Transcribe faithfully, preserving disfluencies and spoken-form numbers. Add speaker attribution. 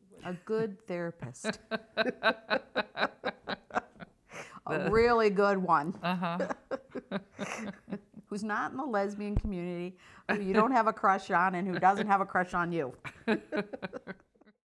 Speaker 1: A good therapist. A really good one.
Speaker 2: Uh-huh.
Speaker 1: Who's not in the lesbian community, who you don't have a crush on, and who doesn't have a crush on you.